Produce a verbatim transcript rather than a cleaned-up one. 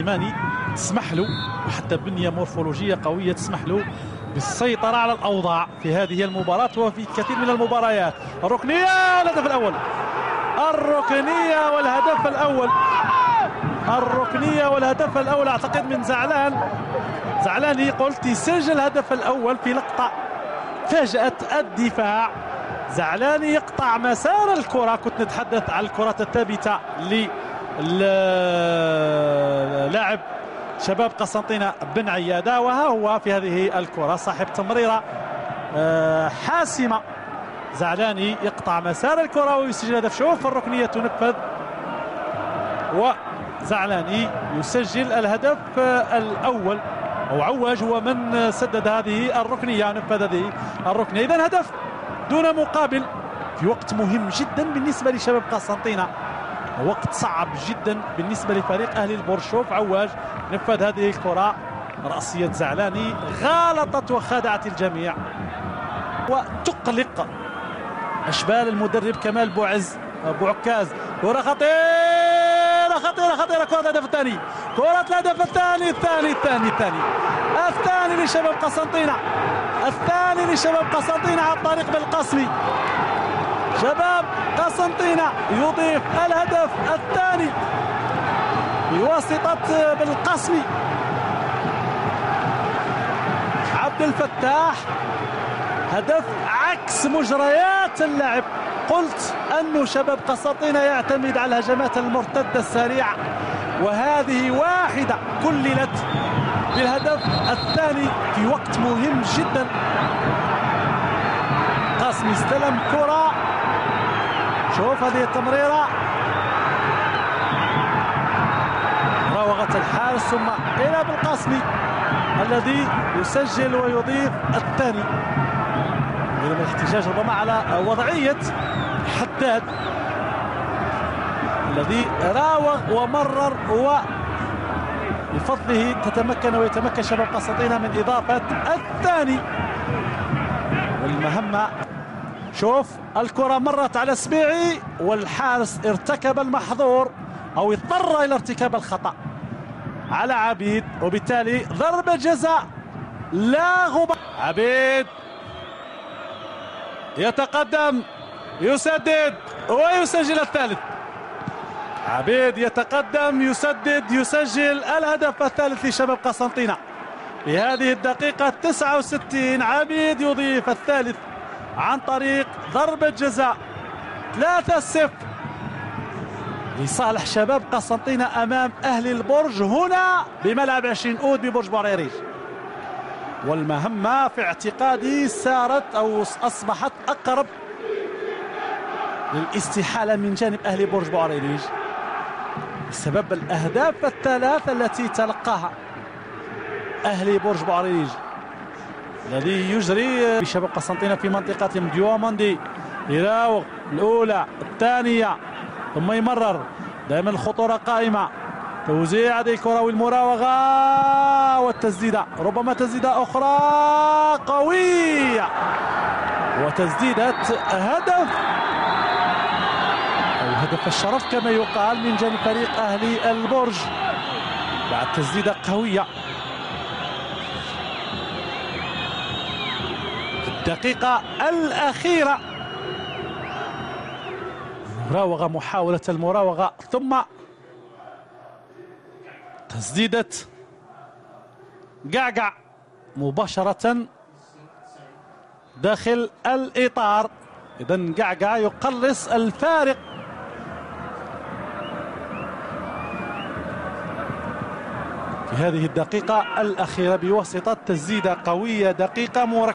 سليماني تسمح له، وحتى بنية مورفولوجية قوية تسمح له بالسيطرة على الأوضاع في هذه المباراة وفي كثير من المباريات. الركنية، الهدف الأول، الركنية والهدف الأول، الركنية والهدف الأول أعتقد من زعلان. زعلاني قلت يسجل الهدف الأول في لقطة فاجأت الدفاع. زعلاني يقطع مسار الكرة، كنت نتحدث عن الكرة الثابتة للاعب شباب قسنطينة بن عيادة، وها هو في هذه الكرة صاحب تمريرة حاسمة. زعلاني يقطع مسار الكرة ويسجل هدف. شوف الركنية تنفذ وزعلاني يسجل الهدف الأول، أو عواج هو من سدد هذه الركنية، نفذ هذه الركنية. إذن هدف دون مقابل في وقت مهم جدا بالنسبة لشباب قسنطينة، وقت صعب جدا بالنسبة لفريق أهلي البرج. شوف عواج نفذ هذه الكرة، رأسية زعلاني غالطت وخادعت الجميع وتقلق أشبال المدرب كمال بوعز بوعكاز. كرة خطيرة خطيرة خطيرة، كرة الهدف الثاني، كرة الهدف الثاني الثاني الثاني الثاني الثاني لشباب قسنطينة، الثاني لشباب قسنطينة عن طريق بالقاسمي. شباب قسنطينة يضيف الهدف الثاني بواسطة بالقاسمي. عبد الفتاح، هدف عكس مجريات اللعب. قلت أنه شباب قسنطينة يعتمد على الهجمات المرتدة السريعة، وهذه واحدة كللت بالهدف الثاني في وقت مهم جدا. قاسمي استلم كرة، شوف هذه التمريرة، راوغة الحارس ثم إلى بالقاسمي الذي يسجل ويضيف الثاني. من الاحتجاج ربما على وضعية حداد الذي راوغ ومرر، وبفضله تتمكن ويتمكن شباب قسنطينة من إضافة الثاني. والمهمة، شوف الكرة مرت على سبيعي والحارس ارتكب المحظور أو اضطر إلى ارتكاب الخطأ على عبيد، وبالتالي ضربة جزاء لا غبار. عبيد يتقدم، يسدد ويسجل الثالث. عبيد يتقدم، يسدد، يسجل الهدف الثالث لشباب قسنطينة في هذه الدقيقة تسعة وستين. عبيد يضيف الثالث عن طريق ضربة جزاء. ثلاثة صفر لصالح شباب قسنطينة أمام أهلي البرج هنا بملعب عشرين أود ببرج بوعريريج. والمهمة في اعتقادي سارت أو أصبحت أقرب للاستحالة من جانب أهلي برج بوعريريج بسبب الأهداف الثلاثة التي تلقاها أهلي برج بوعريريج الذي يجري بشباب قسنطينة في منطقتهم. ديوموندي يراوغ الأولى الثانية ثم يمرر، دائما الخطورة قائمة. توزيع هذه الكرة والمراوغة والتسديدة، ربما تسديدة أخرى قوية وتسديدة هدف أو هدف الشرف كما يقال من جانب فريق أهلي البرج بعد تسديدة قوية. الدقيقة الأخيرة مراوغة، محاولة المراوغة ثم تسديدة قعقع مباشرة داخل الإطار. إذن قعقع يقلص الفارق. في هذه الدقيقة الأخيرة بواسطة تسديدة قوية دقيقة مركزة.